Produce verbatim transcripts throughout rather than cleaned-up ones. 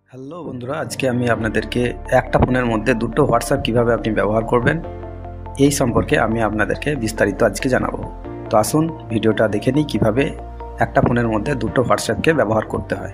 Hello বন্ধুরা, আজকে আমি আপনাদেরকে একটা ফোনের মধ্যে দুটো হোয়াটসঅ্যাপ কিভাবে আপনি ব্যবহার করবেন এই সম্পর্কে আমি আপনাদেরকে বিস্তারিত আজকে জানাবো। তো আসুন ভিডিওটা দেখে নিই কিভাবে একটা ফোনের মধ্যে দুটো হোয়াটসঅ্যাপকে ব্যবহার করতে হয়।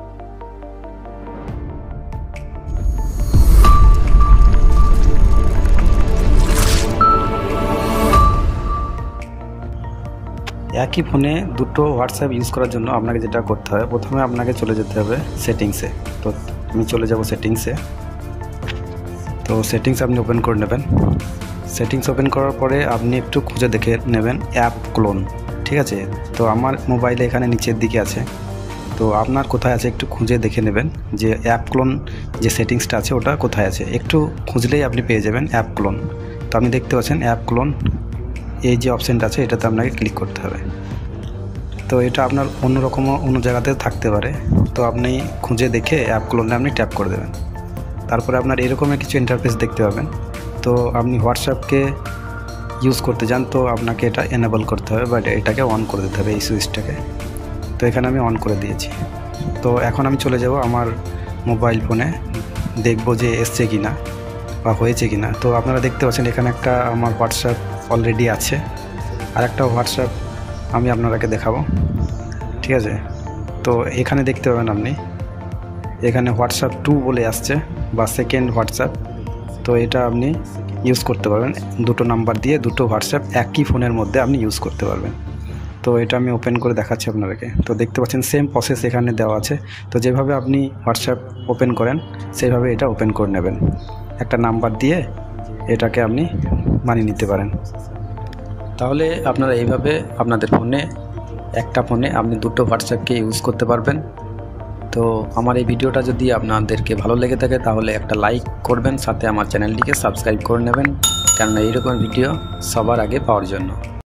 একই ফোনে দুটো হোয়াটসঅ্যাপ ইউজ করার জন্য আপনাকে যেটা করতে হবে, প্রথমে আপনাকে চলে যেতে হবে সেটিংসে। তো আমি চলে যাব সেটিংসে। তো সেটিংস আপনি ওপেন করে নেবেন। সেটিংস ওপেন করার পরে আপনি একটু খুঁজে দেখে নেবেন অ্যাপ ক্লোন, ঠিক আছে? তো আমার মোবাইলে এখানে নিচের দিকে আছে, তো আপনার কোথায় আছে একটু খুঁজে দেখে নেবেন যে অ্যাপ ক্লোন যে সেটিংসটা আছে ওটা কোথায় আছে। একটু খুঁজলেই আপনি পেয়ে যাবেন অ্যাপ ক্লোন। তো আপনি দেখতে পাচ্ছেন অ্যাপ ক্লোন, এই যে অপশানটা আছে এটাতে আপনাকে ক্লিক করতে হবে। তো এটা আপনার অন্যরকমও অন্য জায়গাতে থাকতে পারে, তো আপনি খুঁজে দেখে অ্যাপ ক্লোনে আপনি ট্যাপ করে দেবেন। তারপরে আপনার এরকমের কিছু ইন্টারফেস দেখতে পাবেন। তো আপনি হোয়াটসঅ্যাপকে ইউজ করতে যান, তো আপনাকে এটা এনেবল করতে হবে বা এটাকে অন করে দিতে হবে, এই সুইচটাকে। তো এখানে আমি অন করে দিয়েছি। তো এখন আমি চলে যাব আমার মোবাইল ফোনে, দেখব যে এসছে কি না বা হয়েছে কি না। তো আপনারা দেখতে পাচ্ছেন এখানে একটা আমার হোয়াটসঅ্যাপ অলরেডি আছে, আর একটা হোয়াটসঅ্যাপ আমি আপনাদেরকে দেখাবো, ঠিক আছে? তো এখানে দেখতে পাবেন আপনি এখানে হোয়াটসঅ্যাপ টু বলে আসছে বা সেকেন্ড হোয়াটসঅ্যাপ। তো এটা আপনি ইউজ করতে পারবেন, দুটো নাম্বার দিয়ে দুটো হোয়াটসঅ্যাপ একই ফোনের মধ্যে আপনি ইউজ করতে পারবেন। তো এটা আমি ওপেন করে দেখাচ্ছি আপনাদেরকে। তো দেখতে পাচ্ছেন সেম প্রসেস এখানে দেওয়া আছে। তো যেভাবে আপনি হোয়াটসঅ্যাপ ওপেন করেন সেইভাবে এটা ওপেন করে নেবেন। একটা নাম্বার দিয়ে এটাকে আপনি মানিয়ে নিতে পারেন। তাহলে আপনারা এইভাবে আপনাদের ফোনে একটা ফোনে আপনি দুটো হোয়াটসঅ্যাপকে ইউজ করতে পারবেন। তো আমার এই ভিডিওটা যদি আপনাদেরকে ভালো লেগে থাকে তাহলে একটা লাইক করবেন, সাথে আমার চ্যানেলটিকে সাবস্ক্রাইব করে নেবেন, কেননা এইরকম ভিডিও সবার আগে পাওয়ার জন্য।